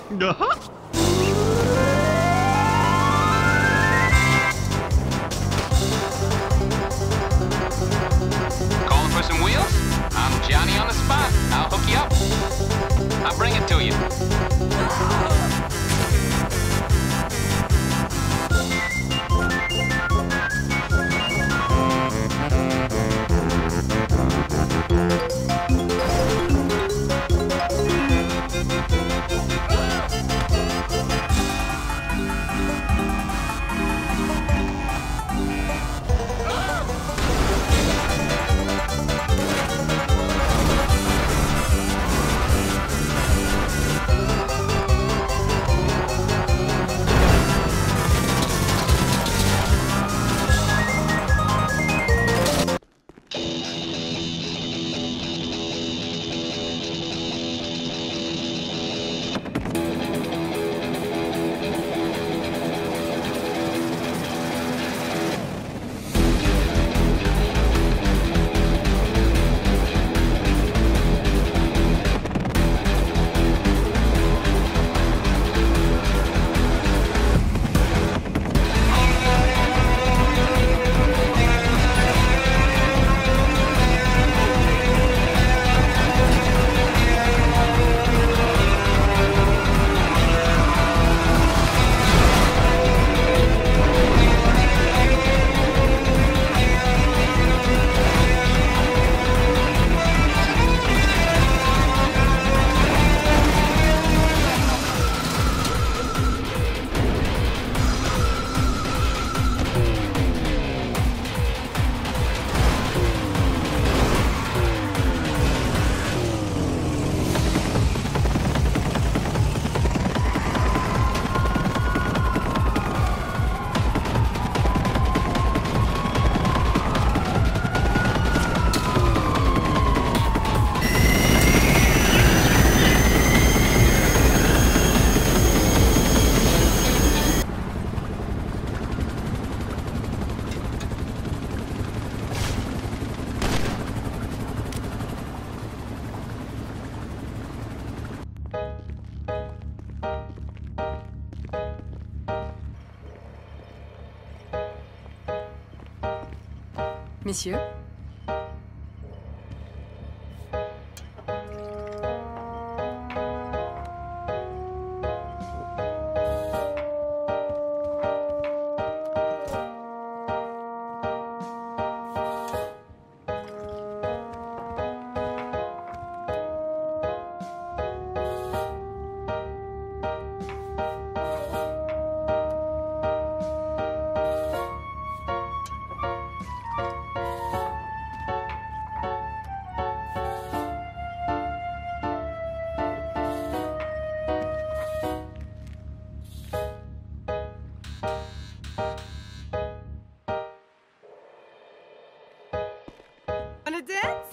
Calling for some wheels? I'm Johnny on the spot. I'll hook you up. I'll bring it to you. Messieurs. Wanna dance?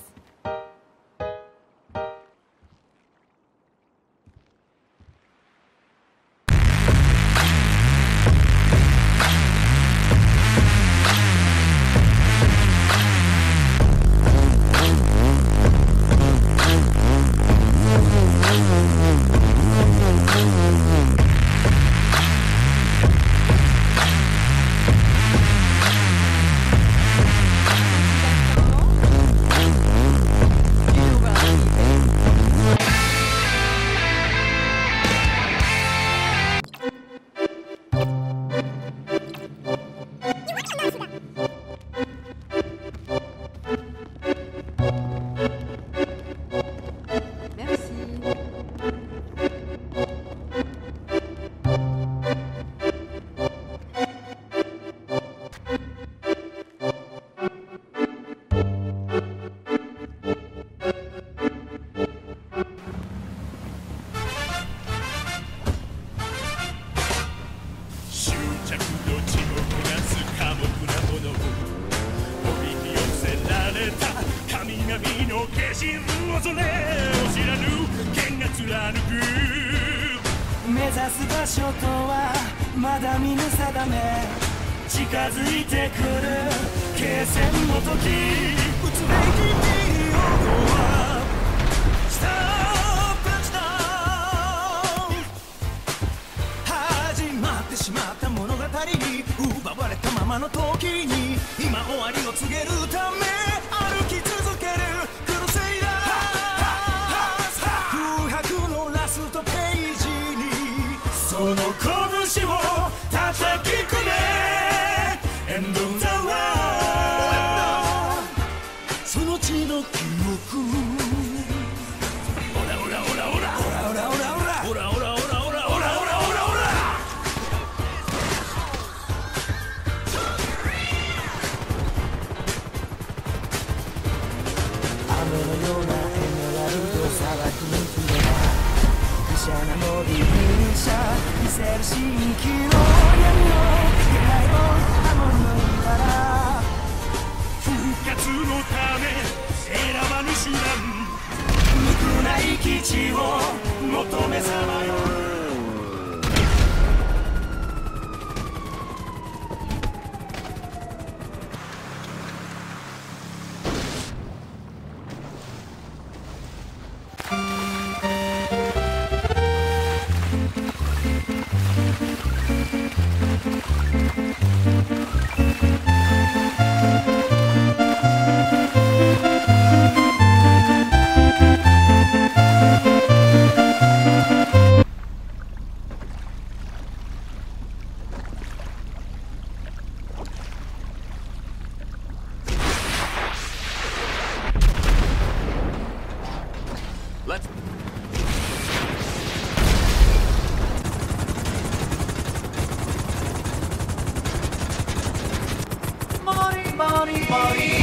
まの時に今終わりを告げるため歩き続けるクルセイダー空白のラストページにその拳を叩き込め End of the world その地の記憶オラオラオラオラオラオラオラオラオラオラオラオラオラオラオラオラ雨のようなエメラルド砂漠に触れば汽車なのに輪車見せる蜃気の闇の気配をハモリの言いら復活のため選ばぬ手段無垢ない基地を求めさまよ Let's... Money, money, money